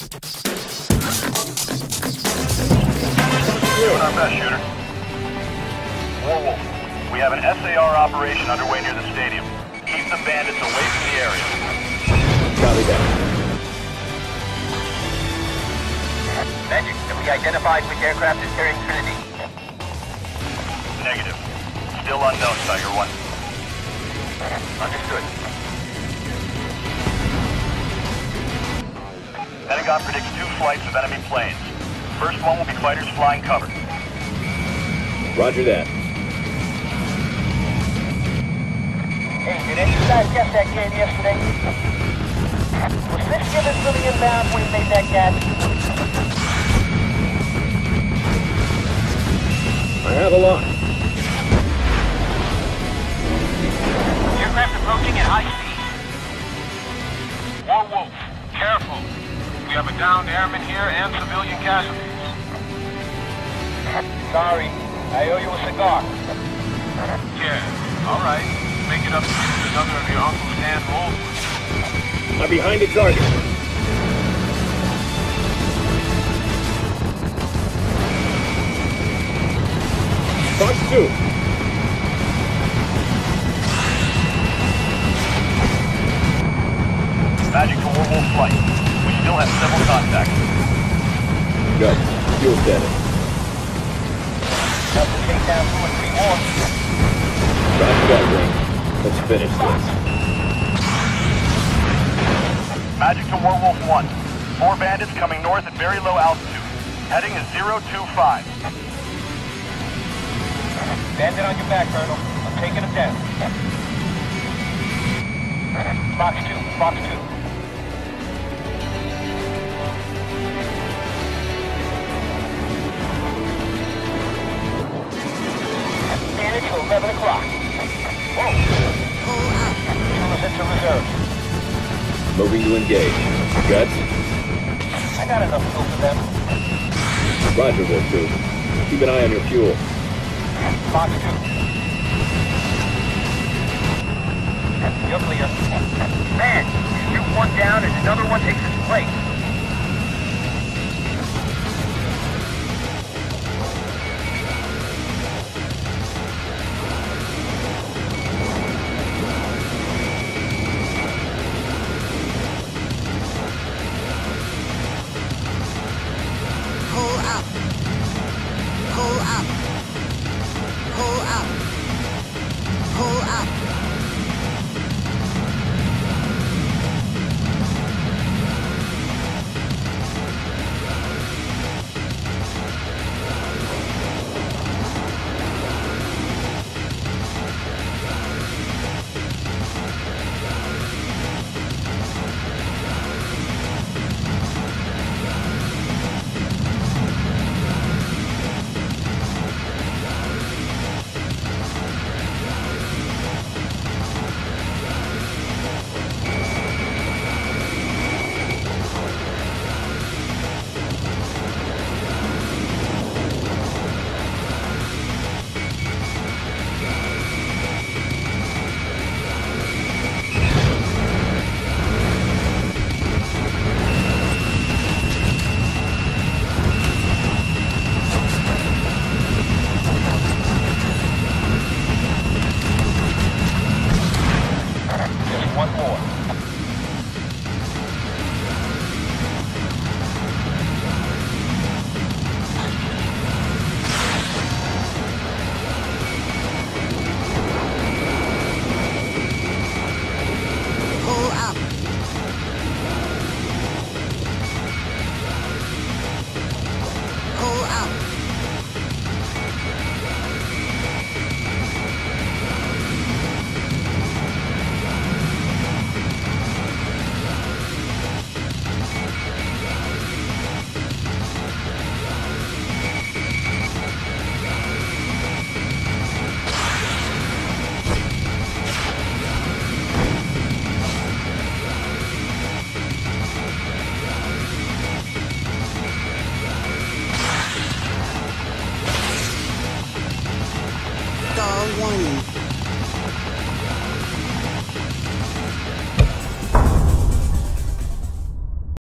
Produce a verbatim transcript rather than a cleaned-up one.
Doing our best, shooter. Warwolf, we have an S A R operation underway near the stadium. Keep the bandits away from the area. Copy that. Magic, have we identified which aircraft is carrying Trinity? Negative. Still unknown, Tiger One. Understood. Pentagon predicts two flights of enemy planes. First one will be fighters flying cover. Roger that. Hey, did any of you guys catch that kid yesterday? Was this given really inbound when he made that catch? I have a lot. Aircraft approaching at high speed. Warwolf, careful. We have a downed airman here and civilian casualties. Sorry, I owe you a cigar. Yeah, all right. Make it up to you with another of your Uncle Stan rolls. I'm behind the target. Fox two. Magic to Warwolf flight. We still have several contacts. Good. Fuel status. Have to take down two or three more. Roger that, Wing. Let's finish this. Magic to Warwolf one. Four bandits coming north at very low altitude. Heading is zero two five. Bandit on your back, Colonel. I'm taking him down. Fox two, Fox two. Bandit to eleven o'clock. Whoa! Two into reserve. Moving to engage. Guts? I got enough fuel for them. Roger, Wolf two. Keep an eye on your fuel. Fox two. You're clear. Man, you shoot one down and another one